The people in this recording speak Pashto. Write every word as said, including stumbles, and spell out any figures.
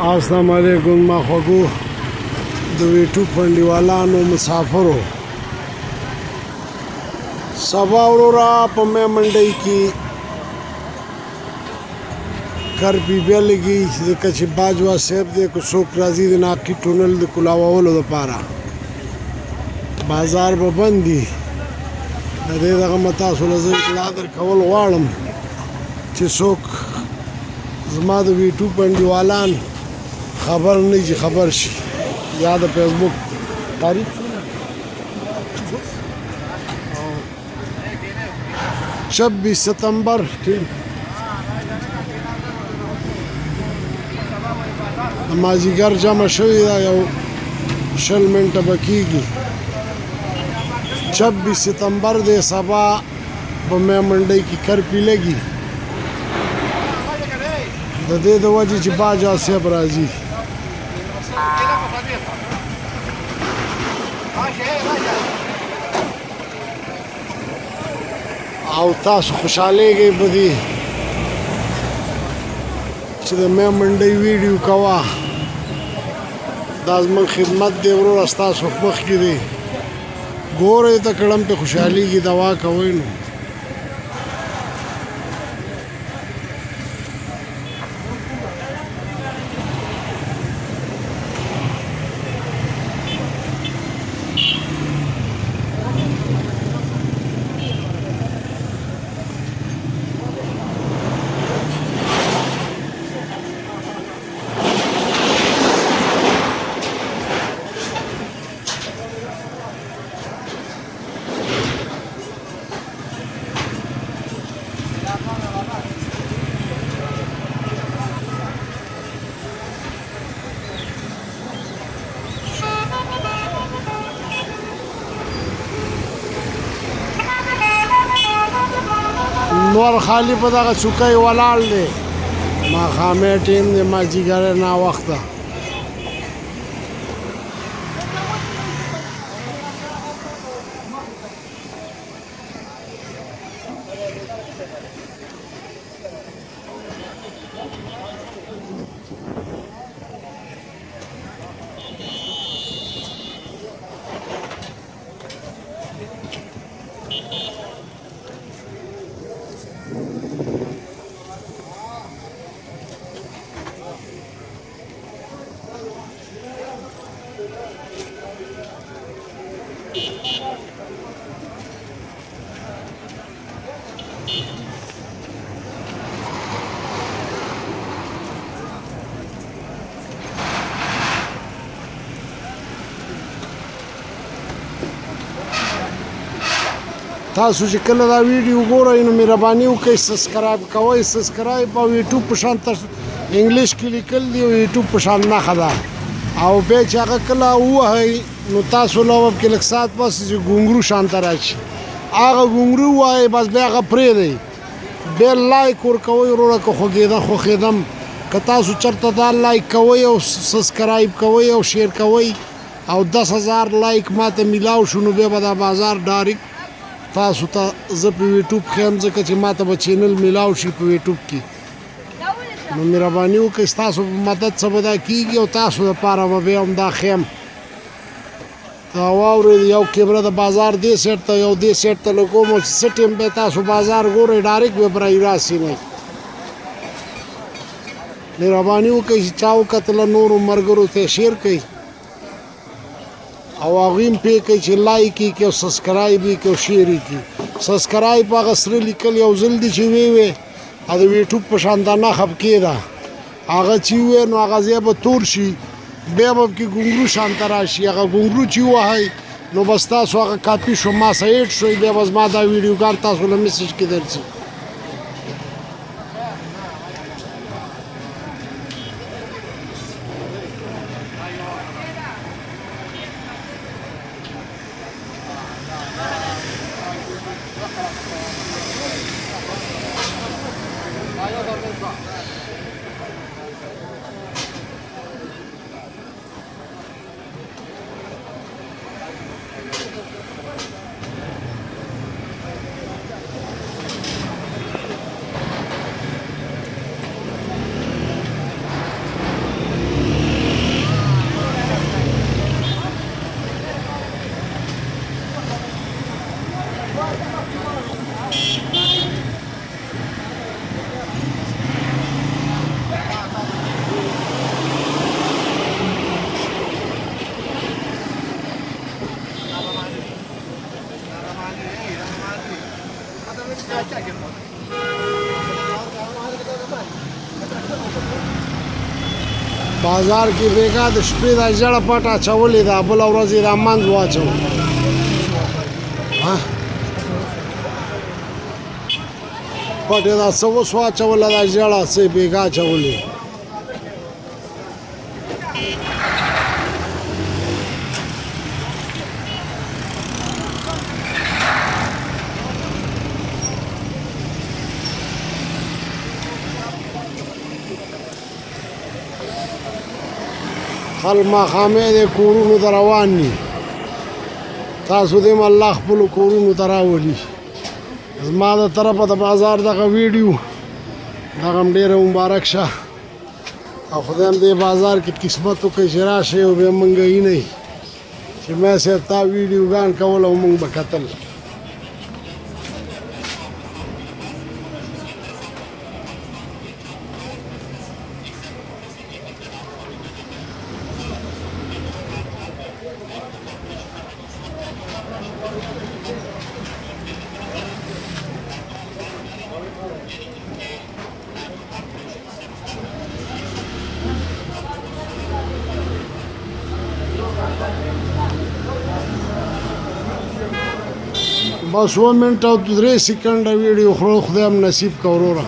السلام علیکم ما خوږو د یوټیوب پنډیوالانو مسافرو سبا ورورا په مې منډۍ کې کربي بیا لګي ځکه چې باجوا صاحب دی که څوک راځي د ناقي ټونل د کولاوولو دپاره بازار به بند دي د دې دغه مه تاسو له زه اطلاع درکول غواړم چې څوک زما د یوټیوب پنډیوالان خبر نه چې خبر شي یا د فیسبوک تاریخ छब्बीस सितंबर مازدیګر جمع شوې ده یو شل منټه به کېږي छब्बीस सितंबर دی سبا په مې منډۍ کې کرپي لګي د دې د وجې چې باجا صاحب راځي او تاسو خوشحالیږئ په دې چې د مې منډۍ ویډیو کوه دا زموږ خدمت دی وروره ستاسو مخکې دی ګورئ ته کړم پې خوشحالیږي دوا کوئ نو نور خالی په دغه څوکۍ ولاړ دی ماښامې ټیم دی مازدیګری ناوخته تاسو چې کله دا ویډیو ګورئ نو مهرباني وکړئ سبسکرایب کوئ سبسکرایب او یوټیوب په شان انګلیش کې لیکل دي او یوټیوب په شان نښه ده او بیا چې هغه کله ووهئ نو تاسو له به پکې لږ ساعت پس چې ګونګرو شان ته راشي هغه ګونګرو ووایئ بس بیا هغه پرېږدئ بیا لایک ورکوئ وروره که خوږېده خوښېدم که تاسو چېرته دا لایک کوئ او سبسکرایب کوئ او شیر کوئ او دس هزار لایک ماته میلاو شو نو بیا به دا بازار ډایرکټ تاسو ته زه په یوټیوب ښیم ځکه چې ماته به چینل میلاو شي په یوټیوب کې نو مهرباني وکړئ ستاسو په مدد څه به دا کېږي او تاسو دپاره به بیا هم دا ښیم دا واورئ یو کیمره د بازار دې سیټ ته یو دې سیټ ته لګوم او چې څه ټیم به تاسو بازار ګورئ ډایرکټ به برای راسي نه مهرباني وکړئ چې چا وکتله نورو ملګرو ته شیر کړئ او هغوی هم پرې کوي چې لایک یې کړي او سبسکرایب یې کړي او شیر یې کړي سبسکرایب هغه سره لیکل یو ځل دي چې ویې وې او د یوټیوب په شان دا نښه پکې ده هغه چې ووایې نو هغه ځای به تور شي بیا به پکې ګونګرو شان ته راشي هغه ګونګرو چې ووهئ نو بس تاسو هغه کاپي شو ما سایډ شوئ بیا به زما دا ویډیوګان تاسو له میسج کې درځي بازار کې بیګا د شپې دا جړه پټه اچولې ده بله ورځ یې دا منځ واچو پټې دا څه اوس واچوله دا جړه څه بیګا اچولې خل ماښامې د کورونو ته روان دي تاسو دې م الله خپلو کورونو ته راولي زما د طرفه د بازار دغه ویډیو دغه هم ډېره مبارک شه او خدای هم دې بازار کې قسمت وکړي چې راشئ او بیا منګهي نه وي چې مې صاحب تا ویډیوګان کول او موږ به کتل بس اووه منټه او درې سکنډه ویډیو خدای هم نصیب که وروره